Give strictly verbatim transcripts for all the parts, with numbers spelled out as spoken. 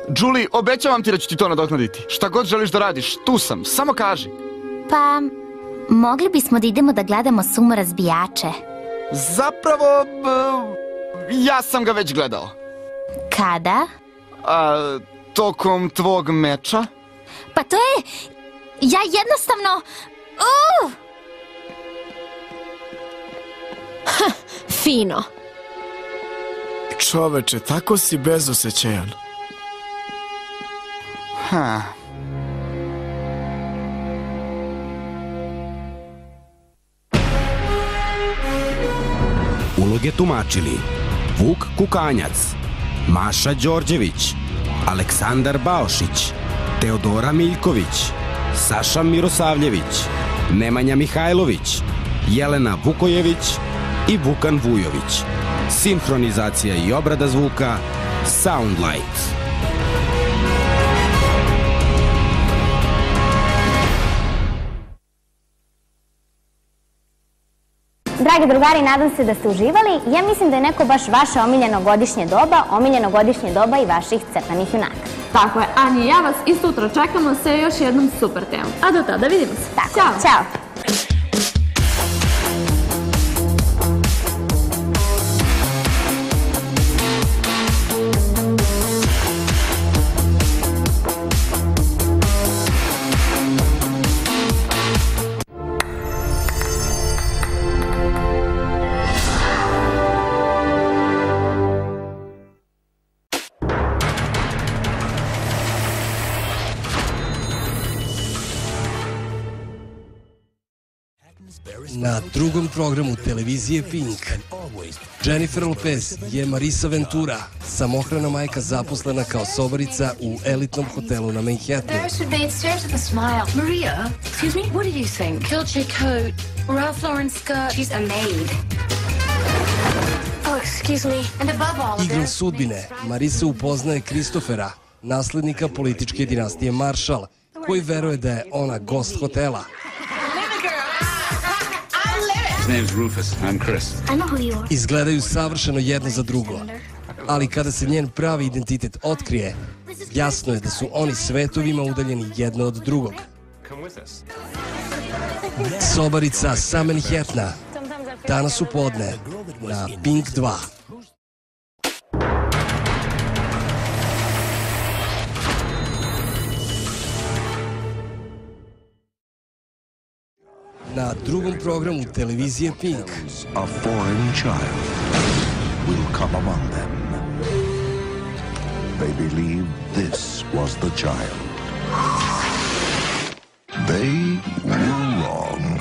Julie, obećavam ti da ću ti to nadoknaditi. Šta god želiš da radiš, tu sam, samo kaži. Pa, mogli bismo da idemo da gledamo sumorazbijače. Zapravo, ja sam ga već gledao. Kada? A, tokom tvog meča? Pa to je... Ja jednostavno... Uh! Ha, fino. Čoveče, tako si bezosećajan. Ha... Uloge tumačili Vuk Kukanjac, Maša Đorđević, Aleksandar Baošić, Teodora Miljković, Saša Mirosavljević, Nemanja Mihajlović, Jelena Vukojević i Vukan Vujović. Sinhronizacija i obrada zvuka Soundlight. Dragi drugari, nadam se da ste uživali. Ja mislim da je neko baš vaše omiljeno godišnje doba, omiljeno godišnje doba i vaših crtanih junaka. Tako je, Anja i ja vas isto utro čekamo sa još jednom super temom. A do tada vidimo se. Tako, ćao. Ćao. Na drugom programu televizije Pink, Jennifer Lopez je Marisa Ventura, samohrana majka zaposlena kao sobarica u elitnom hotelu na Manhattanu. Maria, excuse me, what did you think? Dolce coat, Ralph Lauren skirt, she's a maid. Oh, excuse me, and above all of this... Igrom sudbine, Marisa upoznaje Kristofera, naslednika političke dinastije Marshall, koji veruje da je ona gost hotela. His name's Rufus. I'm Chris. I know who you are. Izgledaju savršeno jedno za drugo, ali kada se njen pravi identitet otkrije, jasno je da su oni svetovima udaljeni jedno od drugog. Sobarica sa Manhattana, danas u podne na Pink dva. Na drugom programu televizije Pink. A foreign child will come among them. They believe this was the child. They were wrong.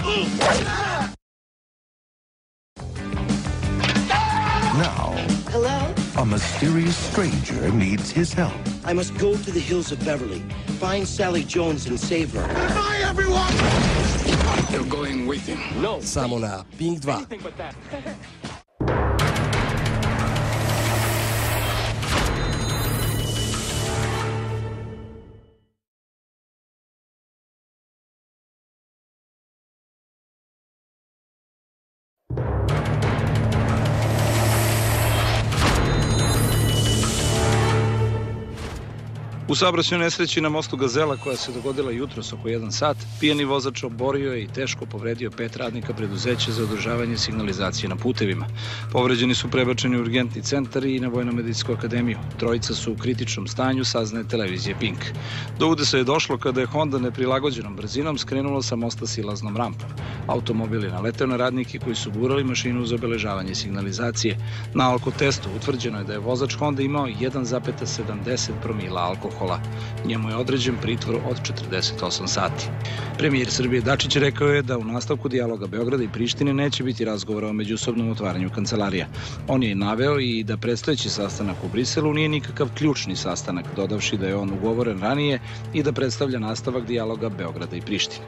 Now, hello? A mysterious stranger needs his help. I must go to the hills of Beverly, find Sally Jones and save her. Goodbye, everyone! You're going with him. No. Samo na Pink dva. U saobraćajnoj nesreći na mostu Gazela, koja se dogodila jutros oko jedan sat, pijani vozač oborio je i teško povredio pet radnika preduzeća za održavanje signalizacije na putevima. Povređeni su prebačeni u urgentni centar i na Vojno-medicinsku akademiju. Trojica su u kritičnom stanju, saznaje televizije Pink. Do udesa je došlo kada je Honda neprilagođenom brzinom skrenulo sa mosta silaznom rampom. Automobil je naleteo na radnike koji su gurali mašinu za obeležavanje signalizacije. Na alkotestu utvrđeno je da je vozač Honda imao jedan zarez sedamdeset promila alkohola. Njemu je određen pritvor od četrdeset osam sati. Premijer Srbije Dačić rekao je da u nastavku dijaloga Beograda i Prištine neće biti razgovora o međusobnom otvaranju kancelarija. On je naveo i da predstojeći sastanak u Briselu nije nikakav ključni sastanak, dodavši da je on ugovoren ranije i da predstavlja nastavak dijaloga Beograda i Prištine.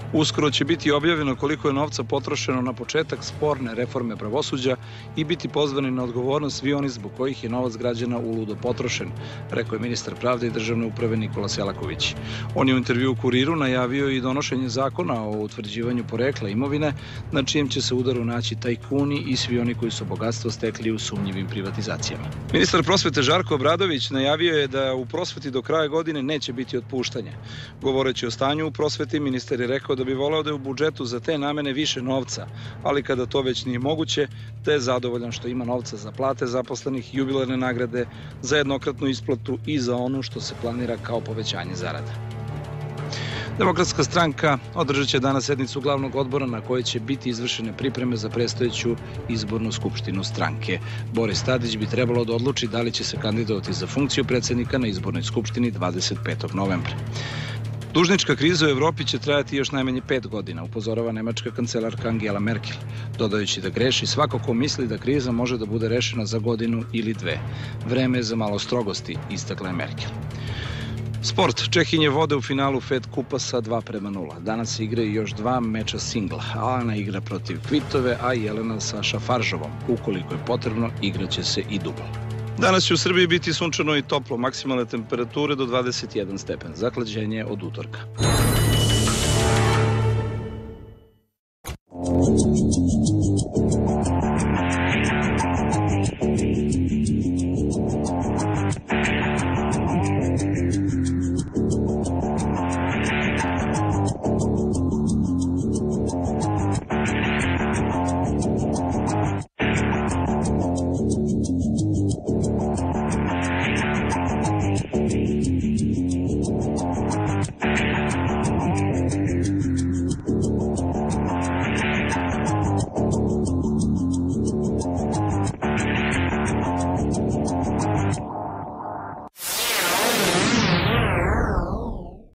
Uskoro će biti objavljeno koliko je novca potrošeno na početak sporne reforme pravosuđa i biti pozvani na odgovornost svi oni zbog kojih je novac građana uludo potrošen, rekao je ministar pravde i državne uprave Nikola Selaković. On je u intervju u Kuriru najavio i donošenje zakona o utvrđivanju porekla imovine, na čijem će se udaru naći tajkuni i svi oni koji su bogatstvo stekli u sumnjivim privatizacijama. Ministar prosvete Žarko Obradović najavio je da u prosveti do kraja godine neće biti otpuštanja. Govoreći o stanju u prosveti, ministar je rekao da bi voleo da je u budžetu za te namene više novca, ali kada to već nije moguće, da je zadovoljan što ima novca za plate zaposlenih, jubilarne nagrade, za jednokratnu isplatu i za ono što se planira kao povećanje zarada. Demokratska stranka održat će danas sednicu glavnog odbora na kojoj će biti izvršene pripreme za predstojeću izbornu skupštinu stranke. Boris Tadić bi trebalo da odluči da li će se kandidovati za funkciju predsjednika na izbornoj skupštini dvadeset petog novembra. Dužnička kriza u Evropi će trajati još najmanje pet godina, upozorava nemačka kancelarka Angela Merkel, dodajući da greši svako ko misli da kriza može da bude rešena za godinu ili dve. Vreme je za malo strogosti, istakla je Merkel. Sport. Čehinje vode u finalu Fed kupa sa dva prema nula. Danas se igraju još dva meča singla. Alana igra protiv Kvitove, a Jelena sa Šafaržovom. Ukoliko je potrebno, igraće se i dubl. Danas će u Srbiji biti sunčano i toplo, maksimalne temperature do dvadeset jedan stepen. Zahlađenje od utorka.